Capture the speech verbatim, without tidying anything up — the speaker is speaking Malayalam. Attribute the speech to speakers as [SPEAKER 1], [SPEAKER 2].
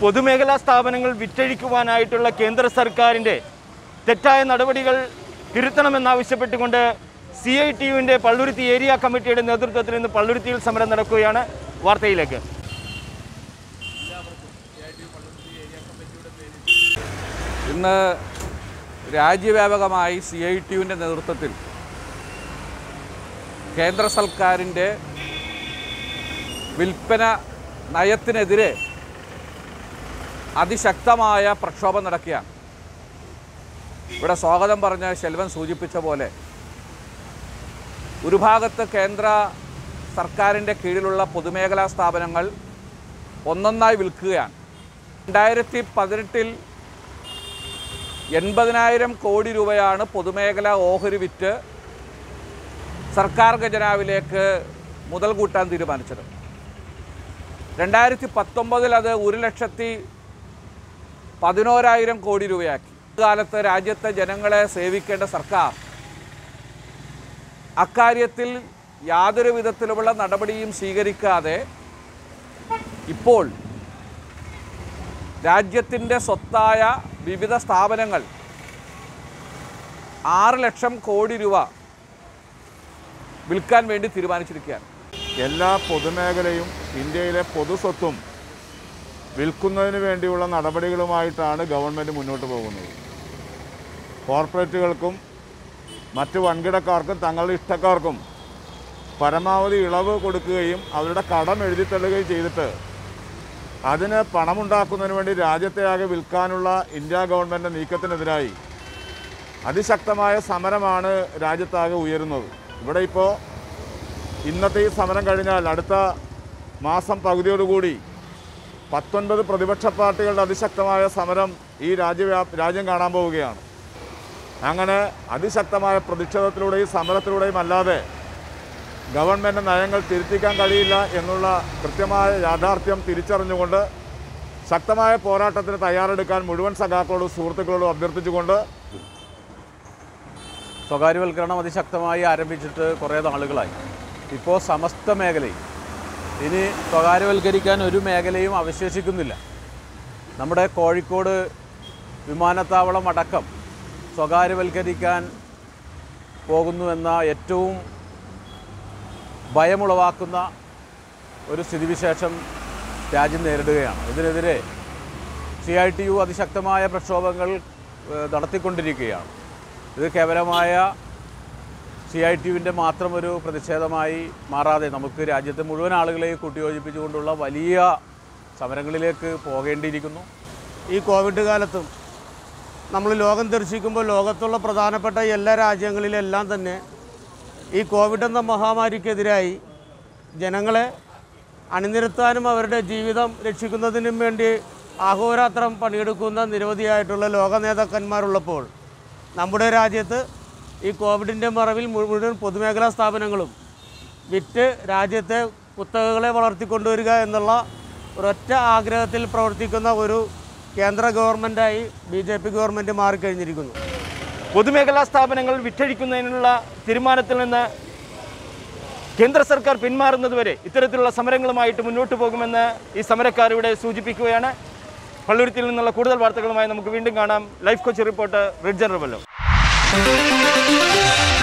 [SPEAKER 1] പൊതുമേഖലാ സ്ഥാപനങ്ങൾ വിറ്റഴിക്കുവാനായിട്ടുള്ള കേന്ദ്ര സർക്കാരിൻ്റെ തെറ്റായ നടപടികൾ തിരുത്തണമെന്നാവശ്യപ്പെട്ടുകൊണ്ട് സി ഐ ടി യുവിൻ്റെ പള്ളുരുത്തി ഏരിയ കമ്മിറ്റിയുടെ നേതൃത്വത്തിൽ ഇന്ന് പള്ളുരുത്തിയിൽ സമരം നടക്കുകയാണ്. വാർത്തയിലേക്ക്.
[SPEAKER 2] ഇന്ന് രാജ്യവ്യാപകമായി സി ഐ ടി യുവിൻ്റെ നേതൃത്വത്തിൽ കേന്ദ്ര സർക്കാരിൻ്റെ വിൽപ്പന നയത്തിനെതിരെ അതിശക്തമായ പ്രക്ഷോഭം നടക്കുകയാണ്. ഇവിടെ സ്വാഗതം പറഞ്ഞ ശെൽവൻ സൂചിപ്പിച്ച പോലെ ഒരു ഭാഗത്ത് കേന്ദ്ര സർക്കാരിൻ്റെ കീഴിലുള്ള പൊതുമേഖലാ സ്ഥാപനങ്ങൾ ഒന്നൊന്നായി വിൽക്കുകയാണ്. രണ്ടായിരത്തി പതിനെട്ടിൽ എൺപതിനായിരം കോടി രൂപയാണ് പൊതുമേഖലാ ഓഹരി വിറ്റ് സർക്കാർ ഖജനാവിലേക്ക് മുതൽ കൂട്ടാൻ തീരുമാനിച്ചത്. രണ്ടായിരത്തി പത്തൊമ്പതിൽ അത് ഒരു ലക്ഷത്തി പതിനോരായിരം കോടി രൂപയാക്കി. കാലത്ത് രാജ്യത്തെ ജനങ്ങളെ സേവിക്കേണ്ട സർക്കാർ അക്കാര്യത്തിൽ യാതൊരു വിധത്തിലുമുള്ള നടപടിയും സ്വീകരിക്കാതെ ഇപ്പോൾ രാജ്യത്തിൻ്റെ സ്വത്തായ വിവിധ സ്ഥാപനങ്ങൾ ആറ് ലക്ഷം കോടി രൂപ വിൽക്കാൻ വേണ്ടി തീരുമാനിച്ചിരിക്കുകയാണ്.
[SPEAKER 3] എല്ലാ പൊതുമേഖലയും ഇന്ത്യയിലെ പൊതുസ്വത്തും വിൽക്കുന്നതിന് വേണ്ടിയുള്ള നടപടികളുമായിട്ടാണ് ഗവൺമെൻറ് മുന്നോട്ട് പോകുന്നത്. കോർപ്പറേറ്റുകൾക്കും മറ്റ് വൻകിടക്കാർക്കും തങ്ങളുടെ ഇഷ്ടക്കാർക്കും പരമാവധി ഇളവ് കൊടുക്കുകയും അവരുടെ കടം എഴുതിത്തള്ളുകയും ചെയ്തിട്ട് അതിന് പണമുണ്ടാക്കുന്നതിന് വേണ്ടി രാജ്യത്തെയാകെ വിൽക്കാനുള്ള ഇന്ത്യ ഗവൺമെൻറ് നീക്കത്തിനെതിരായി അതിശക്തമായ സമരമാണ് രാജ്യത്താകെ ഉയരുന്നത്. ഇവിടെ ഇപ്പോൾ ഇന്നത്തെ ഈ സമരം കഴിഞ്ഞാൽ അടുത്ത മാസം പകുതിയോടുകൂടി പത്തൊൻപത് പ്രതിപക്ഷ പാർട്ടികളുടെ അതിശക്തമായ സമരം ഈ രാജ്യവ്യാ രാജ്യം കാണാൻ പോവുകയാണ്. അങ്ങനെ അതിശക്തമായ പ്രതിഷേധത്തിലൂടെയും സമരത്തിലൂടെയും അല്ലാതെ ഗവൺമെൻറ് നയങ്ങൾ തിരുത്തിക്കാൻ കഴിയില്ല എന്നുള്ള കൃത്യമായ യാഥാർത്ഥ്യം തിരിച്ചറിഞ്ഞുകൊണ്ട് ശക്തമായ പോരാട്ടത്തിന് തയ്യാറെടുക്കാൻ മുഴുവൻ സഖാക്കളോടും സുഹൃത്തുക്കളോടും അഭ്യർത്ഥിച്ചുകൊണ്ട്
[SPEAKER 2] സ്വകാര്യവൽക്കരണം അതിശക്തമായി ആരംഭിച്ചിട്ട് കുറേ നാളുകളായി. ഇപ്പോൾ സമസ്ത മേഖലയും ഇനി സ്വകാര്യവൽക്കരിക്കാൻ ഒരു മേഖലയും അവശേഷിക്കുന്നില്ല. നമ്മുടെ കോഴിക്കോട് വിമാനത്താവളം അടക്കം സ്വകാര്യവൽക്കരിക്കാൻ പോകുന്നുവെന്ന ഏറ്റവും ഭയമുളവാക്കുന്ന ഒരു സ്ഥിതിവിശേഷം രാജ്യം നേരിടുകയാണ്. ഇതിനെതിരെ സി ഐ ടി യു അതിശക്തമായ പ്രക്ഷോഭങ്ങൾ നടത്തിക്കൊണ്ടിരിക്കുകയാണ്. ഇത് കേവലമായ സി ഐ ടി യുവിൻ്റെ മാത്രം ഒരു പ്രതിഷേധമായി മാറാതെ നമുക്ക് രാജ്യത്തെ മുഴുവൻ ആളുകളെയും കൂട്ടിയോജിപ്പിച്ചുകൊണ്ടുള്ള വലിയ സമരങ്ങളിലേക്ക് പോകേണ്ടിയിരിക്കുന്നു.
[SPEAKER 4] ഈ കോവിഡ് കാലത്തും നമ്മൾ ലോകം ദർശിക്കുമ്പോൾ ലോകത്തുള്ള പ്രധാനപ്പെട്ട എല്ലാ രാജ്യങ്ങളിലെല്ലാം തന്നെ ഈ കോവിഡ് എന്ന മഹാമാരിക്കെതിരായി ജനങ്ങളെ അണിനിരത്താനും അവരുടെ ജീവിതം രക്ഷിക്കുന്നതിനും വേണ്ടി അഹോരാത്രം പണിയെടുക്കുന്ന നിരവധിയായിട്ടുള്ള ലോക നേതാക്കന്മാരുള്ളപ്പോൾ നമ്മുടെ രാജ്യത്ത് ഈ കോവിഡിൻ്റെ മറവിൽ മുഴുവൻ പൊതുമേഖലാ സ്ഥാപനങ്ങളും വിറ്റ് രാജ്യത്തെ കുത്തകകളെ വളർത്തിക്കൊണ്ടുവരിക എന്നുള്ള ഒരൊറ്റ ആഗ്രഹത്തിൽ പ്രവർത്തിക്കുന്ന ഒരു കേന്ദ്ര ഗവൺമെൻറ്റായി ബി ജെ പി ഗവൺമെൻറ് മാറിക്കഴിഞ്ഞിരിക്കുന്നു.
[SPEAKER 1] പൊതുമേഖലാ സ്ഥാപനങ്ങൾ വിറ്റഴിക്കുന്നതിനുള്ള തീരുമാനത്തിൽ നിന്ന് കേന്ദ്ര സർക്കാർ പിന്മാറുന്നതുവരെ ഇത്തരത്തിലുള്ള സമരങ്ങളുമായിട്ട് മുന്നോട്ട് പോകുമെന്ന് ഈ സമരക്കാർ ഇവിടെ സൂചിപ്പിക്കുകയാണ്. പള്ളുരുത്തിയിൽ നിന്നുള്ള കൂടുതൽ വാർത്തകളുമായി നമുക്ക് വീണ്ടും കാണാം. Life coach reporter Ridgen Rabello.